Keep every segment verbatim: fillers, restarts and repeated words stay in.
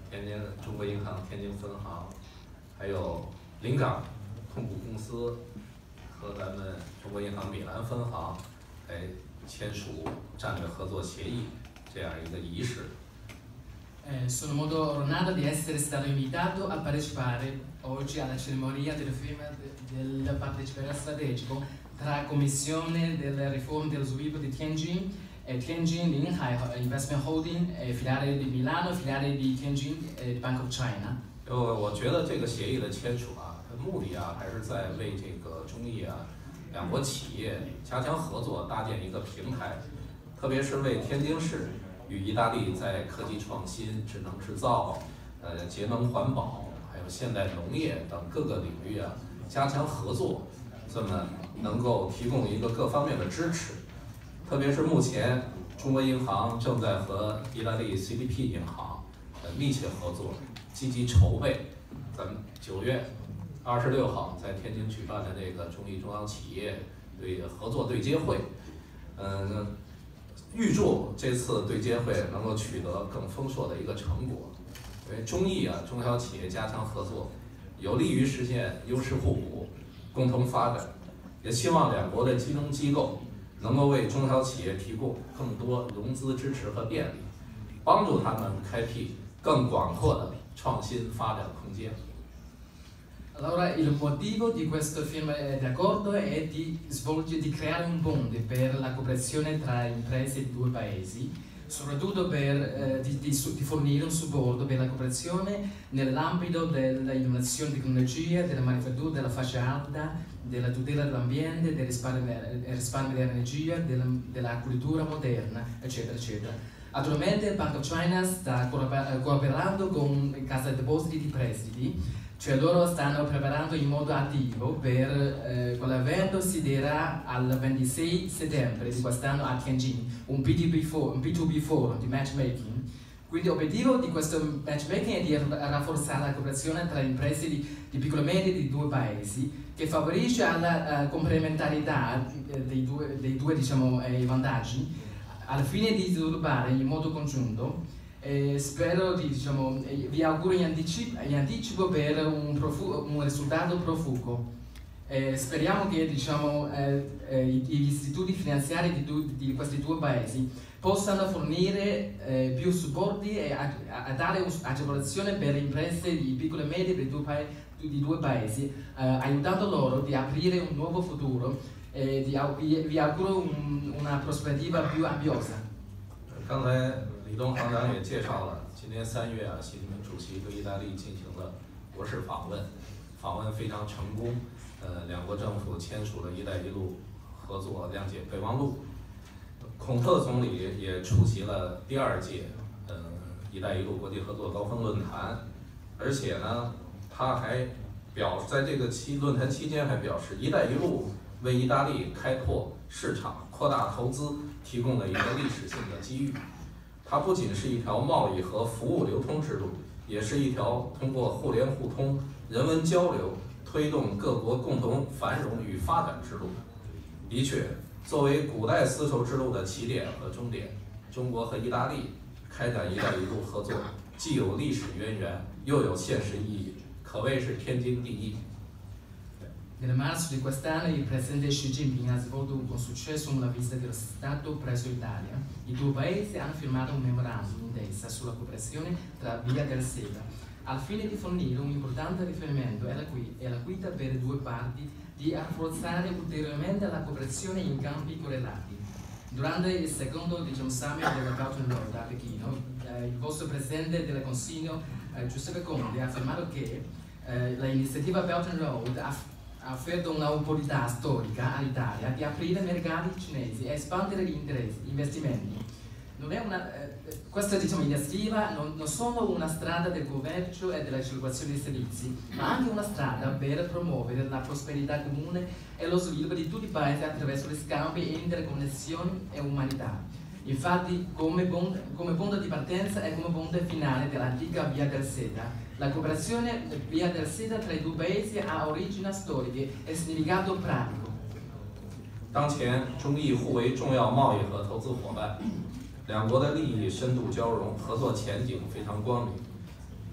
天津中国银行天津分行，还有临港控股公司和咱们中国银行米兰分行来签署战略合作协议这样一个仪式。 Eh, sono molto onorato di essere stato invitato a partecipare oggi alla cerimonia della firma del partecipazione strategico tra Commissione delle riforme dello sviluppo di Tianjin e Tianjin Linhai Investment Holding, eh, filiale di Milano, filiale di Tianjin, eh, Bank of China. 我我觉得这个协议的签署啊，目的啊还是在为这个中意啊两国企业加强合作搭建一个平台，特别是为天津市 与意大利在科技创新、智能制造、呃节能环保，还有现代农业等各个领域啊，加强合作，这么能够提供一个各方面的支持。特别是目前，中国银行正在和意大利 C D P 银行呃密切合作，积极筹备咱们九月二十六号在天津举办的这个中意中央企业对合作对接会，嗯。 预祝这次对接会能够取得更丰硕的一个成果，因为中意啊中小企业加强合作，有利于实现优势互补、共同发展。也希望两国的金融机构能够为中小企业提供更多融资支持和便利，帮助他们开辟更广阔的创新发展空间。 Allora il motivo di questo firma di accordo è di svolgere, di creare un ponte per la cooperazione tra imprese di due paesi, soprattutto per eh, di, di, di fornire un supporto per la cooperazione nell'ambito dell'innovazione di tecnologia, della manifattura, della fascia alta, della tutela dell'ambiente, del risparmio, risparmio dell'energia, della, della cultura moderna, eccetera, eccetera. Attualmente Bank of China sta cooperando con Cassa Depositi di Prestiti, cioè loro stanno preparando in modo attivo per eh, quell'evento si terrà al ventisei settembre di quest'anno a Tianjin, un B due B forum, un B due B forum di matchmaking. Quindi l'obiettivo di questo matchmaking è di rafforzare la cooperazione tra imprese di, di piccole medie di due paesi, che favorisce la uh, complementarietà eh, dei due, dei due diciamo, eh, vantaggi, al fine di sviluppare in modo congiunto. Eh, spero di, diciamo, eh, vi auguro in anticipo, in anticipo per un, profu un risultato profugo. Eh, speriamo che diciamo, eh, eh, gli istituti finanziari di, du di questi due paesi possano fornire eh, più supporti e a, a dare agevolazione per imprese di piccole e medie di due, pa di due paesi, eh, aiutando loro di aprire un nuovo futuro e di, vi, vi auguro un, una prospettiva più ambiziosa. 刚才 李东行长也介绍了，今年三月啊，习近平主席对意大利进行了国事访问，访问非常成功。呃，两国政府签署了“一带一路”合作谅解备忘录。孔特总理也出席了第二届呃“一带一路”国际合作高峰论坛，而且呢，他还表在这个期论坛期间还表示，“一带一路”为意大利开拓市场、扩大投资提供了一个历史性的机遇。 它不仅是一条贸易和服务流通之路，也是一条通过互联互通、人文交流，推动各国共同繁荣与发展之路。的确，作为古代丝绸之路的起点和终点，中国和意大利开展“一带一路”合作，既有历史渊源，又有现实意义，可谓是天经地义。 Nel marzo di quest'anno il presidente Xi Jinping ha svolto con successo una visita dello Stato presso l'Italia. I due paesi hanno firmato un memorandum d'intesa sulla cooperazione tra Via del Seta, al fine di fornire un importante riferimento e la, e la guida per le due parti di rafforzare ulteriormente la cooperazione in campi correlati. Durante il secondo diciamo, summit della Belt and Road a Pechino, eh, il vostro presidente del Consiglio, eh, Giuseppe Conte, ha affermato che eh, l'iniziativa Belt and Road ha ha offerto un'opportunità storica all'Italia di aprire mercati cinesi e espandere gli interessi, investimenti. Non è una, eh, questa diciamo, iniziativa non, non solo una strada del commercio e della circolazione dei servizi, ma anche una strada per promuovere la prosperità comune e lo sviluppo di tutti i paesi attraverso gli scambi, interconnessioni e umanità. Infatti, come, ponte, come punto di partenza e come ponte finale dell'antica Via del Seta, la cooperazione Via del Seta tra i due paesi ha origini storiche e significato pratico. 当前，中意互为重要贸易和投资伙伴，两国的利益深度交融，合作前景非常光明。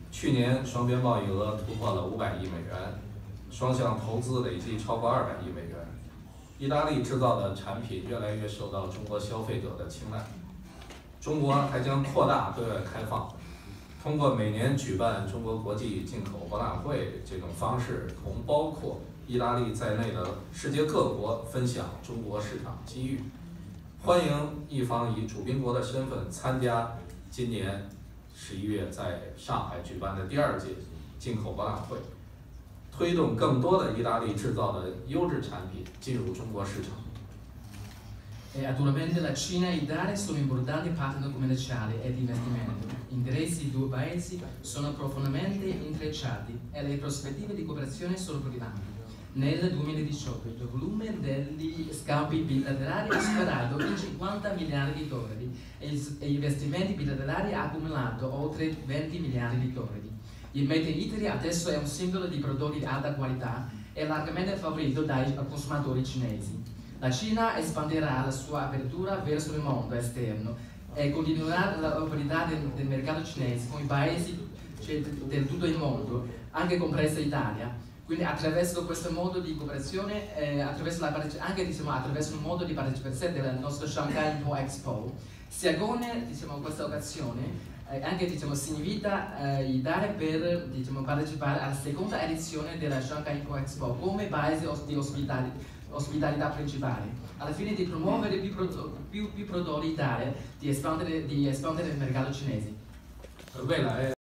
去年双边贸易额突破了五百亿美元，双向投资累计超过二百亿美元。意大利制造的产品越来越受到中国消费者的青睐。中国还将扩大对外开放，通过每年举办中国国际进口博览会这种方式，同包括意大利在内的世界各国分享中国市场机遇。欢迎意方以主宾国的身份参加今年十一月在上海举办的第二届进口博览会，推动更多的意大利制造的优质产品进入中国市场。 E naturalmente la Cina e l'Italia sono importanti partner commerciali e di investimento. Gli interessi dei due paesi sono profondamente intrecciati e le prospettive di cooperazione sono brillanti. Nel duemiladiciotto il volume degli scambi bilaterali ha superato i cinquanta miliardi di dollari e gli investimenti bilaterali hanno accumulato oltre venti miliardi di dollari. Il Made in Italy adesso è un simbolo di prodotti di alta qualità e largamente favorito dai consumatori cinesi. La Cina espanderà la sua apertura verso il mondo esterno e continuerà l'operatività del, del mercato cinese con i paesi cioè, del tutto il mondo, anche compresa l'Italia. Quindi attraverso questo modo di cooperazione, eh, attraverso la, anche diciamo, attraverso il modo di partecipazione del nostro Shanghai Import Expo, si agone diciamo, questa occasione eh, anche diciamo, si invita eh, l'Italia per diciamo, partecipare alla seconda edizione della Shanghai Import Expo come paese di ospitalità ospitalità principale, alla fine di promuovere più, più, più prodotti in Italia, di espandere, di espandere il mercato cinese.